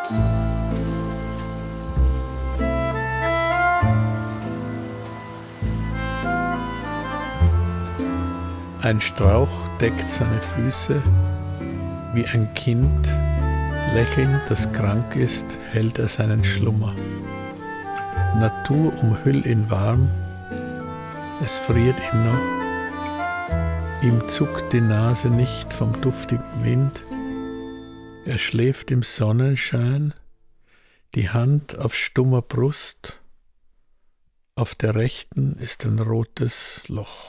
Ein Strauch deckt seine Füße, wie ein Kind, lächelnd, das krank ist, hält er seinen Schlummer. Natur umhüll ihn warm, es friert ihn noch. Ihm zuckt die Nase nicht vom duftigen Wind. Er schläft im Sonnenschein, die Hand auf stummer Brust. Auf der rechten ist ein rotes Loch.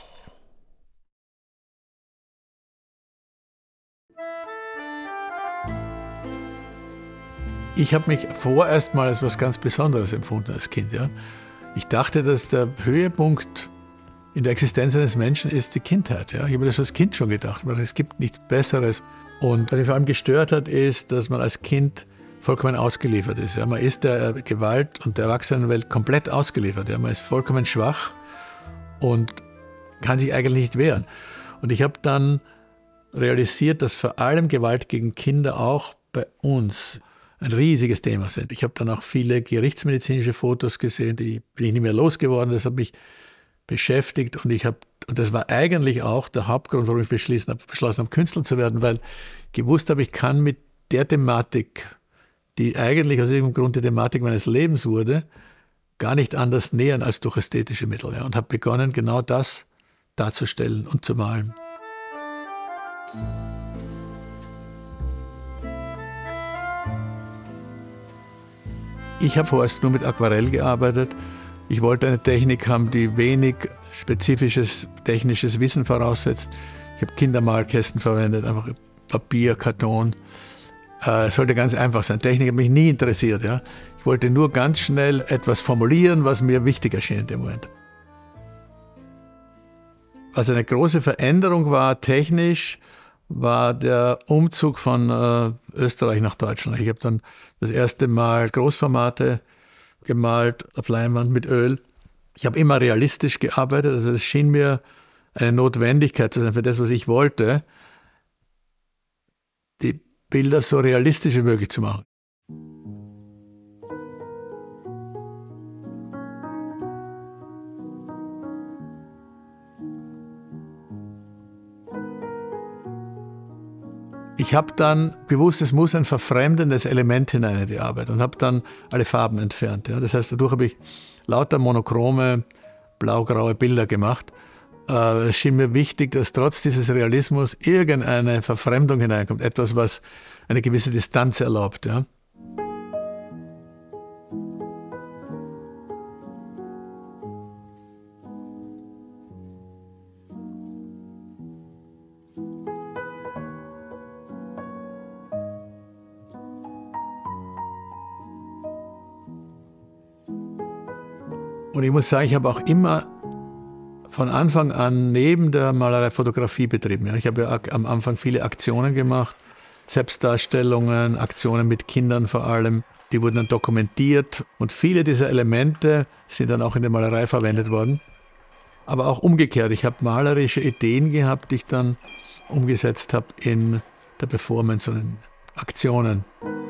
Ich habe mich vorerst mal als etwas ganz Besonderes empfunden als Kind. Ja. Ich dachte, dass der Höhepunkt in der Existenz eines Menschen ist die Kindheit. Ja. Ich habe das als Kind schon gedacht, weil es gibt nichts Besseres. Und was mich vor allem gestört hat, ist, dass man als Kind vollkommen ausgeliefert ist. Ja. Man ist der Gewalt und der Erwachsenenwelt komplett ausgeliefert. Ja. Man ist vollkommen schwach und kann sich eigentlich nicht wehren. Und ich habe dann realisiert, dass vor allem Gewalt gegen Kinder auch bei uns ein riesiges Thema sind. Ich habe dann auch viele gerichtsmedizinische Fotos gesehen, die bin ich nicht mehr losgeworden. Das hat mich beschäftigt und das war eigentlich auch der Hauptgrund, warum ich beschlossen habe, Künstler zu werden, weil ich gewusst habe, ich kann mit der Thematik, die eigentlich aus irgendeinem Grund die Thematik meines Lebens wurde, gar nicht anders nähern als durch ästhetische Mittel. Ja, und habe begonnen, genau das darzustellen und zu malen. Ich habe vorerst nur mit Aquarell gearbeitet. Ich wollte eine Technik haben, die wenig spezifisches technisches Wissen voraussetzt. Ich habe Kindermalkästen verwendet, einfach Papier, Karton. Es sollte ganz einfach sein. Technik hat mich nie interessiert. Ja. Ich wollte nur ganz schnell etwas formulieren, was mir wichtig erschien in dem Moment. Was eine große Veränderung war, technisch, war der Umzug von Österreich nach Deutschland. Ich habe dann das erste Mal Großformate gemalt auf Leinwand mit Öl. Ich habe immer realistisch gearbeitet, also es schien mir eine Notwendigkeit zu sein für das, was ich wollte, die Bilder so realistisch wie möglich zu machen. Ich habe dann gewusst, es muss ein verfremdendes Element hinein in die Arbeit und habe dann alle Farben entfernt. Ja. Das heißt, dadurch habe ich lauter monochrome, blau-graue Bilder gemacht. Es schien mir wichtig, dass trotz dieses Realismus irgendeine Verfremdung hineinkommt, etwas, was eine gewisse Distanz erlaubt. Ja. Und ich muss sagen, ich habe auch immer von Anfang an neben der Malerei Fotografie betrieben. Ja. Ich habe ja am Anfang viele Aktionen gemacht, Selbstdarstellungen, Aktionen mit Kindern vor allem. Die wurden dann dokumentiert und viele dieser Elemente sind dann auch in der Malerei verwendet worden. Aber auch umgekehrt, ich habe malerische Ideen gehabt, die ich dann umgesetzt habe in der Performance und in Aktionen.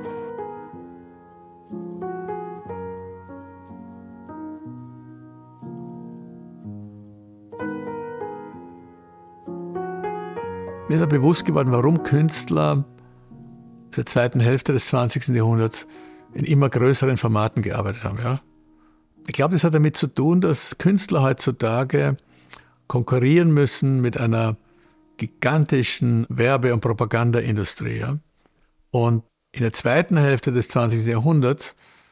Mir ist auch bewusst geworden, warum Künstler in der zweiten Hälfte des 20. Jahrhunderts in immer größeren Formaten gearbeitet haben. Ja? Ich glaube, das hat damit zu tun, dass Künstler heutzutage konkurrieren müssen mit einer gigantischen Werbe- und Propagandaindustrie. Ja? Und in der zweiten Hälfte des 20. Jahrhunderts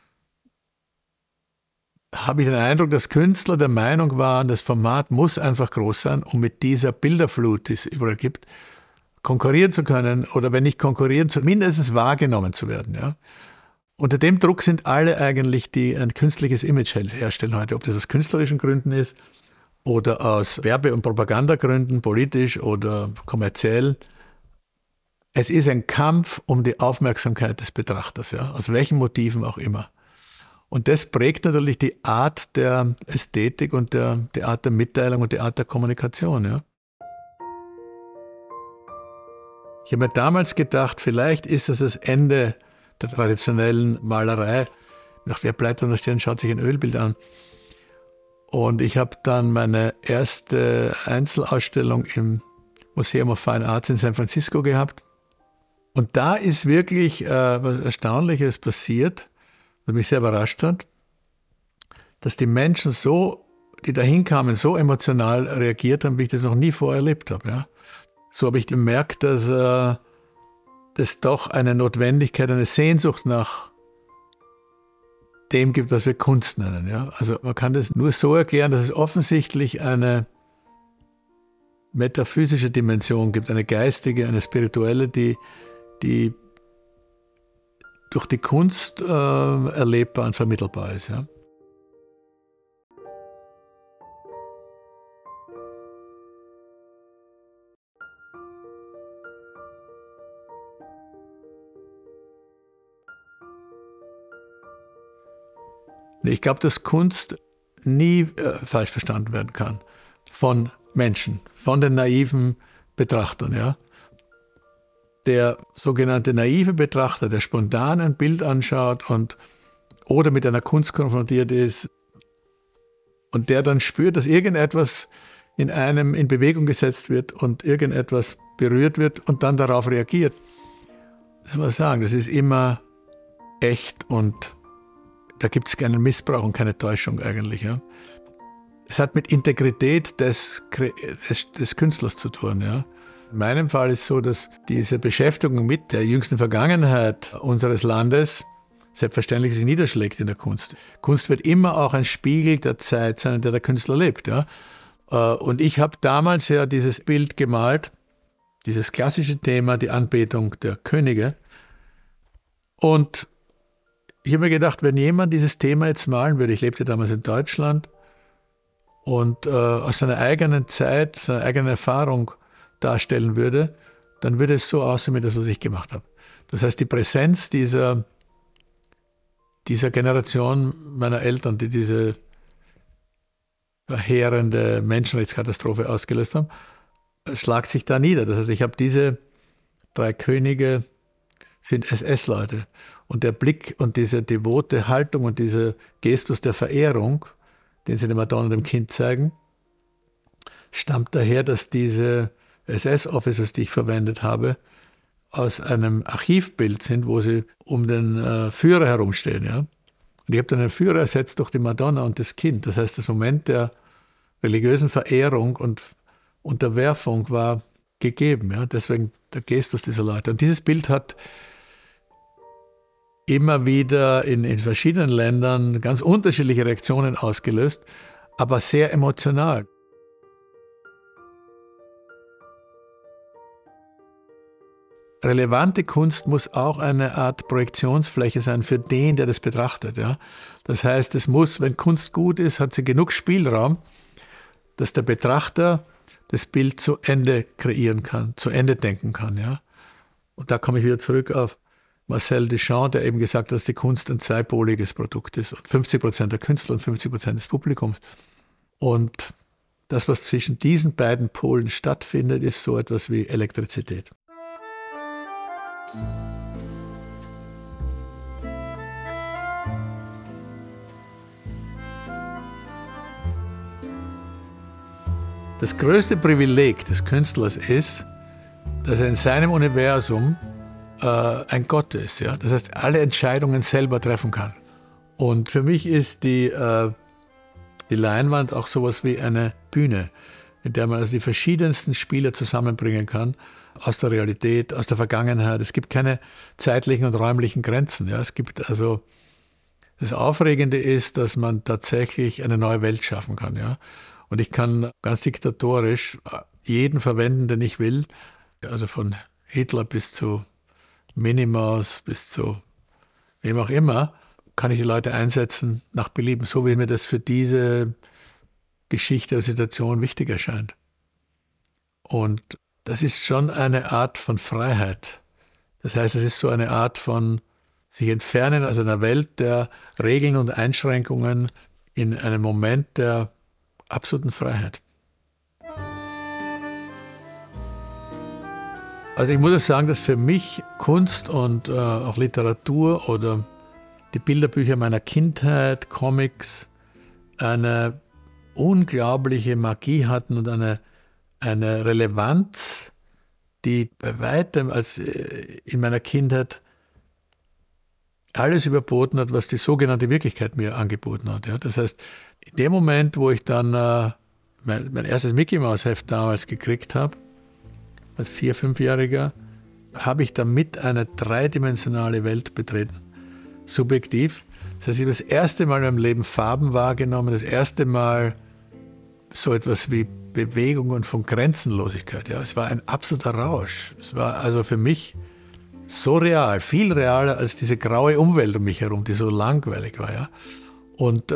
habe ich den Eindruck, dass Künstler der Meinung waren, das Format muss einfach groß sein, um mit dieser Bilderflut, die es überall gibt, konkurrieren zu können oder wenn nicht konkurrieren, zumindest wahrgenommen zu werden. Ja. Unter dem Druck sind alle eigentlich, die ein künstliches Image herstellen heute, ob das aus künstlerischen Gründen ist oder aus Werbe- und Propagandagründen, politisch oder kommerziell. Es ist ein Kampf um die Aufmerksamkeit des Betrachters, ja, aus welchen Motiven auch immer. Und das prägt natürlich die Art der Ästhetik und die Art der Mitteilung und die Art der Kommunikation. Ja. Ich habe mir damals gedacht, vielleicht ist das Ende der traditionellen Malerei. Nach wer bleibt an der Stirn, schaut sich ein Ölbild an. Und ich habe dann meine erste Einzelausstellung im Museum of Fine Arts in San Francisco gehabt. Und da ist wirklich was Erstaunliches passiert, was mich sehr überrascht hat, dass die Menschen die da hinkamen, so emotional reagiert haben, wie ich das noch nie vorher erlebt habe. Ja. So habe ich gemerkt, dass es doch eine Notwendigkeit, eine Sehnsucht nach dem gibt, was wir Kunst nennen. Ja. Also man kann das nur so erklären, dass es offensichtlich eine metaphysische Dimension gibt, eine geistige, eine spirituelle, die durch die Kunst erlebbar und vermittelbar ist. Ja. Ich glaube, dass Kunst nie falsch verstanden werden kann von Menschen, von den naiven Betrachtern. Ja. Der sogenannte naive Betrachter, der spontan ein Bild anschaut oder mit einer Kunst konfrontiert ist und der dann spürt, dass irgendetwas in einem in Bewegung gesetzt wird und irgendetwas berührt wird und dann darauf reagiert. Das soll man sagen, das ist immer echt und da gibt es keinen Missbrauch und keine Täuschung eigentlich. Ja. Es hat mit Integrität des Künstlers zu tun. Ja. In meinem Fall ist es so, dass diese Beschäftigung mit der jüngsten Vergangenheit unseres Landes selbstverständlich sich niederschlägt in der Kunst. Kunst wird immer auch ein Spiegel der Zeit sein, in der der Künstler lebt. Ja. Und ich habe damals ja dieses Bild gemalt, dieses klassische Thema, die Anbetung der Könige. Und ich habe mir gedacht, wenn jemand dieses Thema jetzt malen würde, ich lebte damals in Deutschland und aus seiner eigenen Zeit, seiner eigenen Erfahrung darstellen würde, dann würde es so aussehen wie das, was ich gemacht habe. Das heißt, die Präsenz dieser Generation meiner Eltern, die diese verheerende Menschenrechtskatastrophe ausgelöst haben, schlagt sich da nieder. Das heißt, ich habe diese 3 Könige, sind SS-Leute. Und der Blick und diese devote Haltung und dieser Gestus der Verehrung, den sie dem Madonna und dem Kind zeigen, stammt daher, dass diese SS-Officers, die ich verwendet habe, aus einem Archivbild sind, wo sie um den Führer herumstehen. Ja? Und ich habe dann den Führer ersetzt durch die Madonna und das Kind. Das heißt, das Moment der religiösen Verehrung und Unterwerfung war gegeben. Ja? Deswegen der Gestus dieser Leute. Und dieses Bild hat immer wieder in verschiedenen Ländern ganz unterschiedliche Reaktionen ausgelöst, aber sehr emotional. Relevante Kunst muss auch eine Art Projektionsfläche sein für den, der das betrachtet. Ja? Das heißt, es muss, wenn Kunst gut ist, hat sie genug Spielraum, dass der Betrachter das Bild zu Ende kreieren kann, zu Ende denken kann. Ja? Und da komme ich wieder zurück auf Marcel Duchamp, der eben gesagt hat, dass die Kunst ein zweipoliges Produkt ist und 50% der Künstler und 50% des Publikums. Und das, was zwischen diesen beiden Polen stattfindet, ist so etwas wie Elektrizität. Das größte Privileg des Künstlers ist, dass er in seinem Universum ein Gott ist. Ja? Das heißt, alle Entscheidungen selber treffen kann. Und für mich ist die Leinwand auch sowas wie eine Bühne, in der man also die verschiedensten Spieler zusammenbringen kann, aus der Realität, aus der Vergangenheit. Es gibt keine zeitlichen und räumlichen Grenzen. Ja? Es gibt also, das Aufregende ist, dass man tatsächlich eine neue Welt schaffen kann. Ja? Und ich kann ganz diktatorisch jeden verwenden, den ich will, also von Hitler bis zu Minnie Maus bis zu wem auch immer, kann ich die Leute einsetzen nach Belieben, so wie mir das für diese Geschichte oder Situation wichtig erscheint. Und das ist schon eine Art von Freiheit. Das heißt, es ist so eine Art von sich entfernen aus einer Welt der Regeln und Einschränkungen in einen Moment der absoluten Freiheit. Also ich muss sagen, dass für mich Kunst und auch Literatur oder die Bilderbücher meiner Kindheit, Comics, eine unglaubliche Magie hatten und eine Relevanz, die bei weitem als in meiner Kindheit alles überboten hat, was die sogenannte Wirklichkeit mir angeboten hat. Ja. Das heißt, in dem Moment, wo ich dann mein erstes Mickey-Maus-Heft damals gekriegt habe, als 4-, 5-Jähriger, habe ich damit eine dreidimensionale Welt betreten, subjektiv. Das heißt, ich habe das erste Mal in meinem Leben Farben wahrgenommen, das erste Mal so etwas wie Bewegung und von Grenzenlosigkeit. Ja. Es war ein absoluter Rausch. Es war also für mich so real, viel realer als diese graue Umwelt um mich herum, die so langweilig war. Ja. Und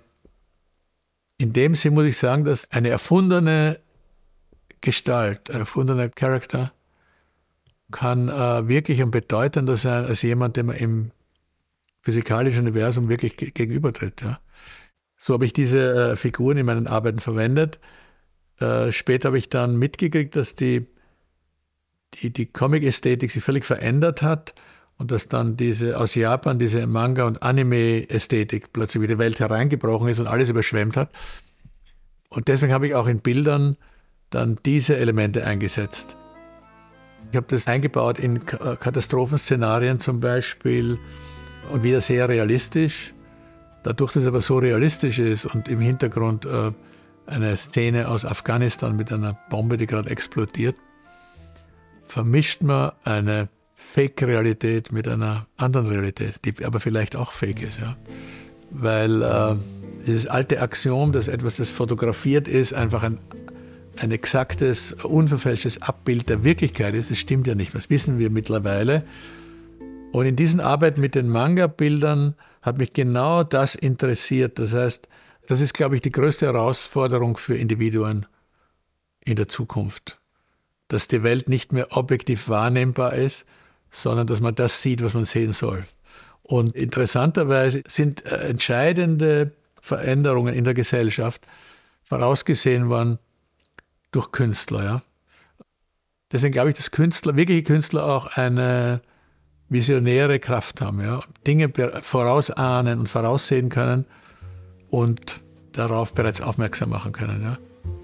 in dem Sinn muss ich sagen, dass eine erfundene Gestalt, ein erfundener Charakter kann wirklich ein bedeutender sein als jemand, dem man im physikalischen Universum wirklich gegenübertritt. Ja. So habe ich diese Figuren in meinen Arbeiten verwendet. Später habe ich dann mitgekriegt, dass die Comic-Ästhetik sich völlig verändert hat und dass dann aus Japan diese Manga- und Anime-Ästhetik plötzlich in die Welt hereingebrochen ist und alles überschwemmt hat. Und deswegen habe ich auch in Bildern dann diese Elemente eingesetzt. Ich habe das eingebaut in Katastrophenszenarien zum Beispiel und wieder sehr realistisch. Dadurch, dass es aber so realistisch ist und im Hintergrund eine Szene aus Afghanistan mit einer Bombe, die gerade explodiert, vermischt man eine Fake-Realität mit einer anderen Realität, die aber vielleicht auch fake ist. Ja? Weil dieses alte Axiom, dass etwas, das fotografiert ist, einfach ein exaktes, unverfälschtes Abbild der Wirklichkeit ist, das stimmt ja nicht. Das wissen wir mittlerweile. Und in diesen Arbeiten mit den Manga-Bildern hat mich genau das interessiert. Das heißt, das ist, glaube ich, die größte Herausforderung für Individuen in der Zukunft. Dass die Welt nicht mehr objektiv wahrnehmbar ist, sondern dass man das sieht, was man sehen soll. Und interessanterweise sind entscheidende Veränderungen in der Gesellschaft vorausgesehen worden durch Künstler. Ja. Deswegen glaube ich, dass wirkliche Künstler auch eine visionäre Kraft haben, ja. Dinge vorausahnen und voraussehen können und darauf bereits aufmerksam machen können. Ja.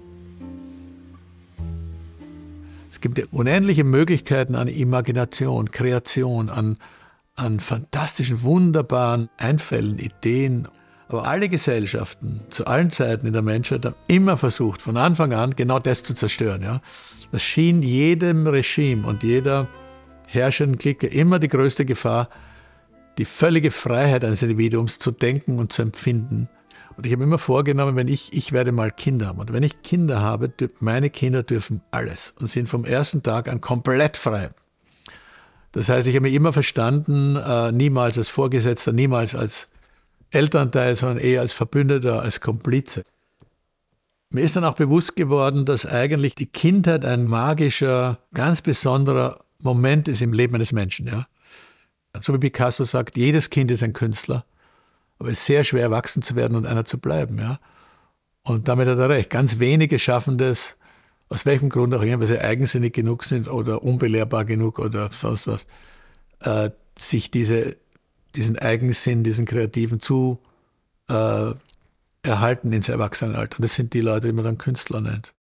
Es gibt ja unendliche Möglichkeiten an Imagination, Kreation, an fantastischen, wunderbaren Einfällen, Ideen. Aber alle Gesellschaften zu allen Zeiten in der Menschheit haben immer versucht, von Anfang an genau das zu zerstören. Ja. Das schien jedem Regime und jeder herrschenden Clique immer die größte Gefahr, die völlige Freiheit eines Individuums zu denken und zu empfinden. Und ich habe immer vorgenommen, wenn ich werde mal Kinder haben. Und wenn ich Kinder habe, meine Kinder dürfen alles und sind vom ersten Tag an komplett frei. Das heißt, ich habe mich immer verstanden, niemals als Vorgesetzter, niemals als Elternteil, sondern eher als Verbündeter, als Komplize. Mir ist dann auch bewusst geworden, dass eigentlich die Kindheit ein magischer, ganz besonderer Moment ist im Leben eines Menschen. Ja? So wie Picasso sagt, jedes Kind ist ein Künstler, aber es ist sehr schwer, erwachsen zu werden und einer zu bleiben. Ja? Und damit hat er recht. Ganz wenige schaffen das, aus welchem Grund auch immer, weil sie eigensinnig genug sind oder unbelehrbar genug oder sonst was, sich diesen Eigensinn, diesen Kreativen zu erhalten ins Erwachsenenalter. Und das sind die Leute, die man dann Künstler nennt.